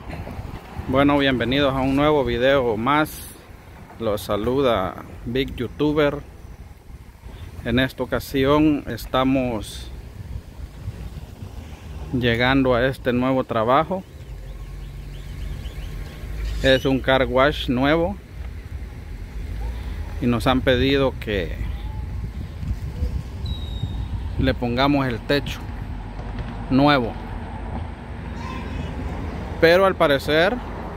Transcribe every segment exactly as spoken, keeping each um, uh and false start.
Bueno, bienvenidos a un nuevo video más. Los saluda Big Youtuber. En esta ocasión estamos llegando a este nuevo trabajo. Es un car wash nuevo y nos han pedido que le pongamos el techo nuevo, pero al parecer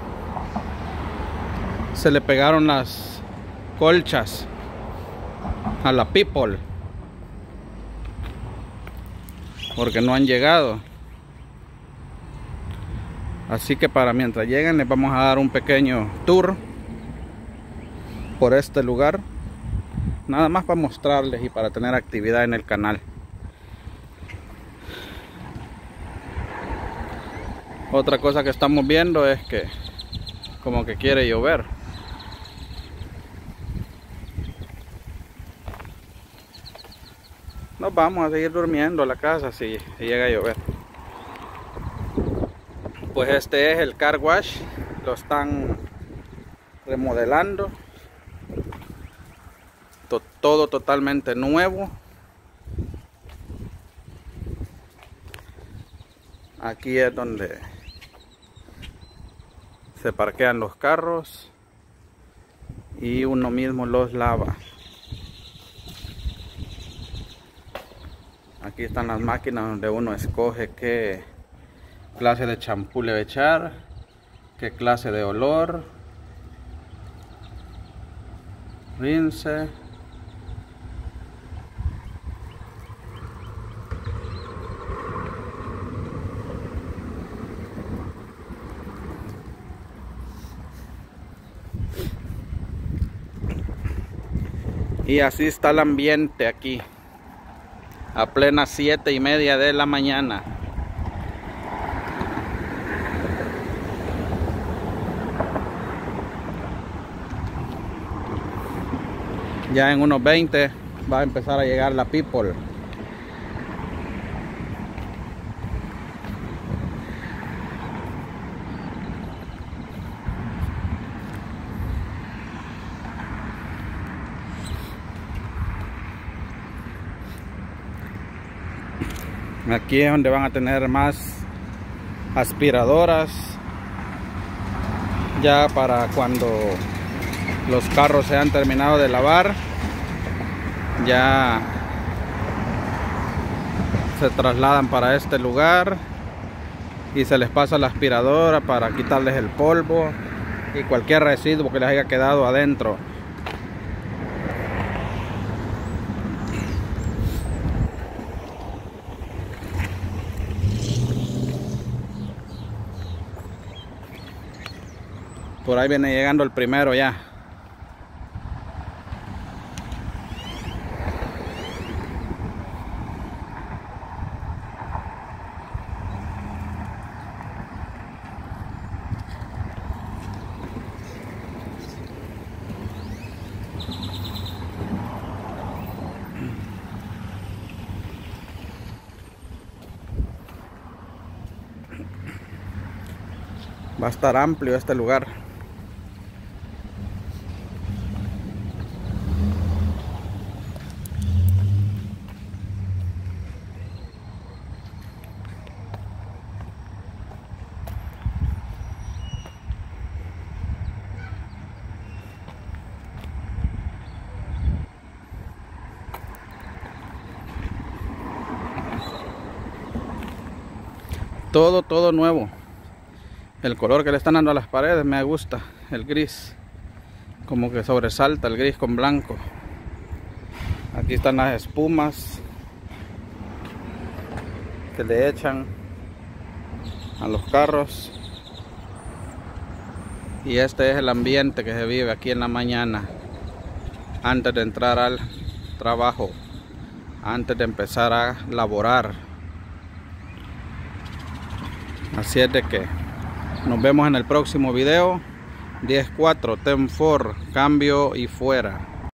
se le pegaron las colchas a la people porque no han llegado. Así que para mientras lleguen les vamos a dar un pequeño tour por este lugar, nada más para mostrarles y para tener actividad en el canal. Otra cosa que estamos viendo es que como que quiere llover. Nos vamos a seguir durmiendo en la casa si, si llega a llover. Pues este es el car wash, lo están remodelando, to- todo totalmente nuevo. Aquí es donde se parquean los carros y uno mismo los lava. Aquí están las máquinas donde uno escoge qué clase de champú le va a echar, qué clase de olor, rinse. Y así está el ambiente aquí a plena siete y media de la mañana. Ya en unos veinte va a empezar a llegar la people. Aquí es donde van a tener más aspiradoras, ya para cuando los carros se han terminado de lavar, ya se trasladan para este lugar y se les pasa la aspiradora para quitarles el polvo y cualquier residuo que les haya quedado adentro. Por ahí viene llegando el primero ya. Va a estar amplio este lugar. Todo, todo nuevo. El color que le están dando a las paredes me gusta, el gris. Como que sobresalta el gris con blanco. Aquí están las espumas que le echan a los carros. Y este es el ambiente que se vive aquí en la mañana, antes de entrar al trabajo, antes de empezar a laborar. Así es de que nos vemos en el próximo video. Diez cuatro, ten cuatro, cambio y fuera.